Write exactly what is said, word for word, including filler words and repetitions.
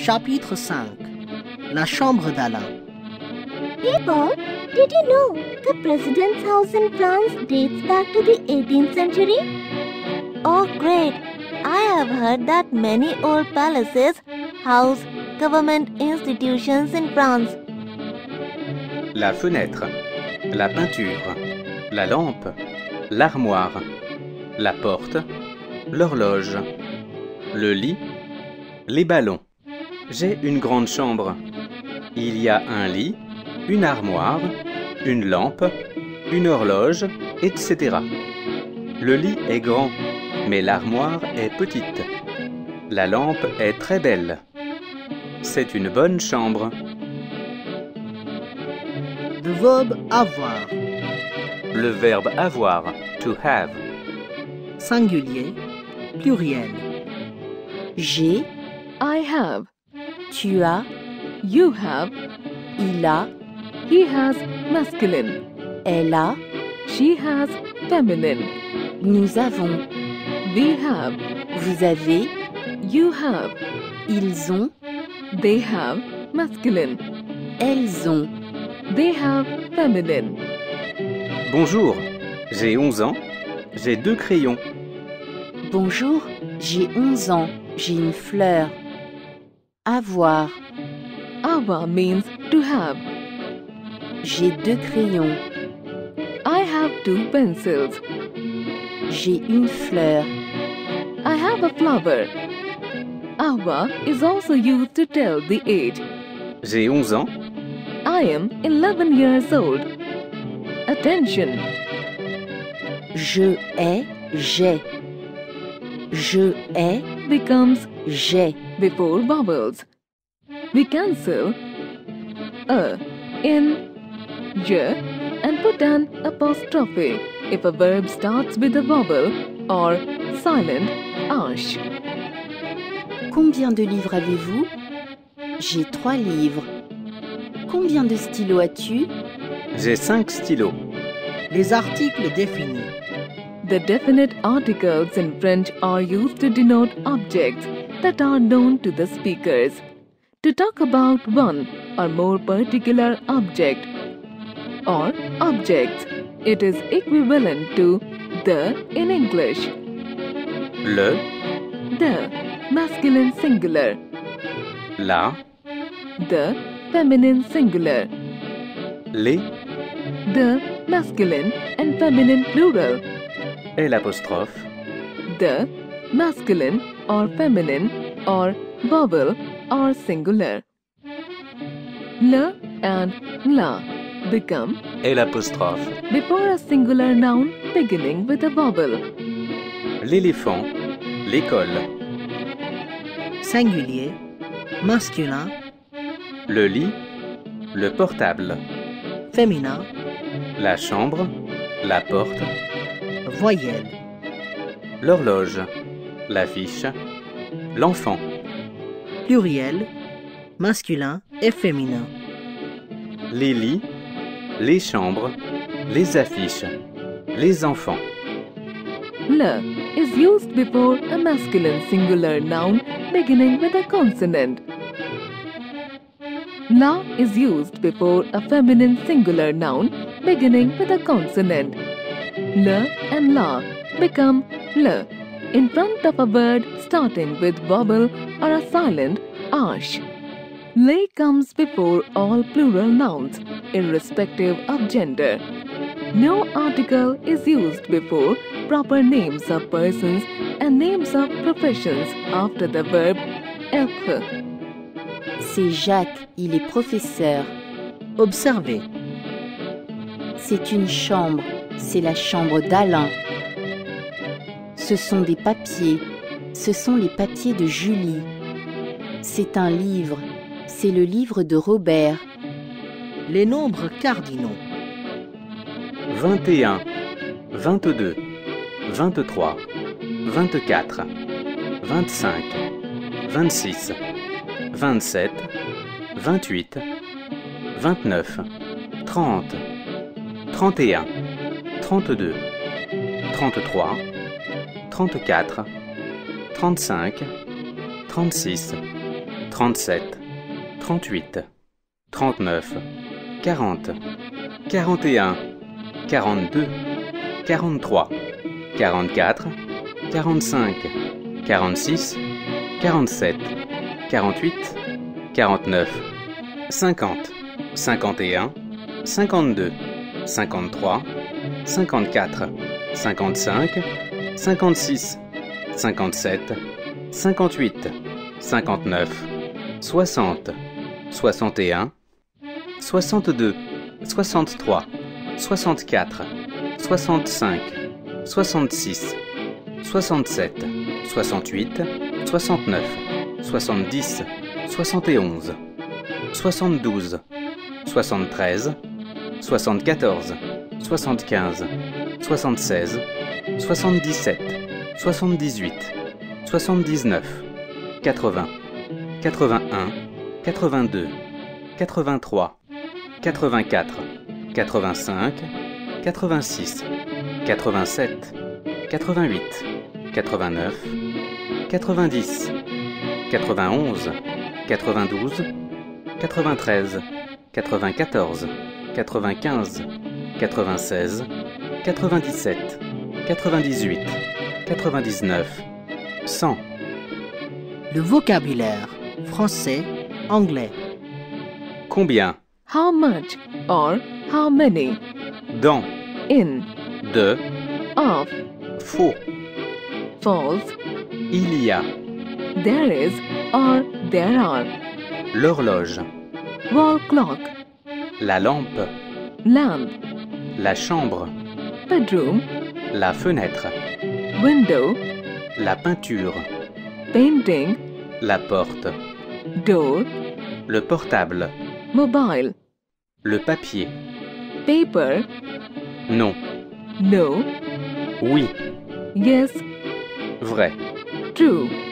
Chapitre cinq. La chambre d'Alain. Hey Paul, did you know the president's house in France dates back to the eighteenth century? Oh great! I have heard that many old palaces house government institutions in France. La fenêtre, la peinture, la lampe, l'armoire, la porte, l'horloge, le lit, les ballons. J'ai une grande chambre. Il y a un lit, une armoire, une lampe, une horloge, et cetera. Le lit est grand, mais l'armoire est petite. La lampe est très belle. C'est une bonne chambre. Le verbe avoir. Le verbe avoir, to have. Singulier, pluriel. J'ai, I have, tu as, you have, il a, he has masculine, elle a, she has feminine, nous avons, we have, vous avez, you have, ils ont, they have masculine, elles ont. they have feminine. Bonjour, j'ai onze ans, j'ai deux crayons. Bonjour, j'ai onze ans, j'ai une fleur. Avoir, Avoir means to have. j'ai deux crayons. I have two pencils. J'ai une fleur. I have a flower. Avoir is also used to tell the age. J'ai onze ans, I am eleven years old. Attention! Je ai, j'ai. Je ai Becomes j'ai. before vowels. We cancel a in j and put an apostrophe if a verb starts with a vowel or silent ash. Combien de livres avez-vous? J'ai trois livres. Combien de stylos as-tu? j'ai cinq stylos. Les articles définis. The definite articles in French are used to denote objects that are known to the speakers. To talk about one or more particular object or objects, it is equivalent to the in English. Le, The, masculine singular. la, The, feminine singular. les, The, masculine and feminine plural. et l'apostrophe. The, masculine or feminine or vowel or singular. Le and la become Et l'apostrophe. before a singular noun beginning with a vowel. L'éléphant, l'école, Singulier, masculin, le lit, le portable, féminin, la chambre, la porte, voyelle. l'horloge, l'affiche, l'enfant, Pluriel, masculin et féminin. les lits, les chambres, les affiches, les enfants. Le is used before a masculine singular noun beginning with a consonant. La is used before a feminine singular noun beginning with a consonant. Le and la become le in front of a word starting with vowel or a silent ash. Le comes before all plural nouns, irrespective of gender. No article is used before proper names of persons and names of professions after the verb être. C'est Jacques, il est professeur. Observez. C'est une chambre, c'est la chambre d'Alain. Ce sont des papiers, ce sont les papiers de Julie. C'est un livre, c'est le livre de Robert. Les nombres cardinaux. vingt et un, vingt-deux, vingt-trois, vingt-quatre, vingt-cinq, vingt-six, vingt-sept, vingt-huit, vingt-neuf, trente, trente et un, trente-deux, trente-trois, trente-quatre, trente-cinq, trente-six, trente-sept, trente-huit, trente-neuf, quarante, quarante et un, quarante-deux, quarante-trois, quarante-quatre, quarante-cinq, quarante-six, quarante-sept, quarante-huit, quarante-neuf, cinquante, cinquante et un, cinquante-deux, cinquante-trois, cinquante-quatre, cinquante-cinq, cinquante-six, cinquante-sept, cinquante-huit, cinquante-neuf, soixante, soixante et un, soixante-deux, soixante-trois, soixante-quatre, soixante-cinq, soixante-six, soixante-sept, soixante-huit, soixante-neuf, soixante-dix, soixante et onze, soixante-douze, soixante-treize, soixante-quatorze, soixante-quinze, soixante-seize, soixante-dix-sept, soixante-dix-huit, soixante-dix-neuf, quatre-vingts, quatre-vingt-un, quatre-vingt-deux, quatre-vingt-trois, quatre-vingt-quatre, quatre-vingt-cinq, quatre-vingt-six, quatre-vingt-sept, quatre-vingt-huit, quatre-vingt-neuf, quatre-vingt-dix, quatre-vingt-onze, quatre-vingt-douze, quatre-vingt-treize, quatre-vingt-quatorze, quatre-vingt-quinze, quatre-vingt-seize, quatre-vingt-dix-sept, quatre-vingt-dix-huit, quatre-vingt-dix-neuf, cent. Le vocabulaire français, anglais. Combien? How much or how many? Dans, In, de, of, faux, false, il y a, there is or there are. l'horloge, Wall clock, la lampe, lamp, la chambre, bedroom, la fenêtre, window, la peinture, painting, la porte, door, le portable, mobile, le papier, paper, non, no, oui, yes, vrai. true.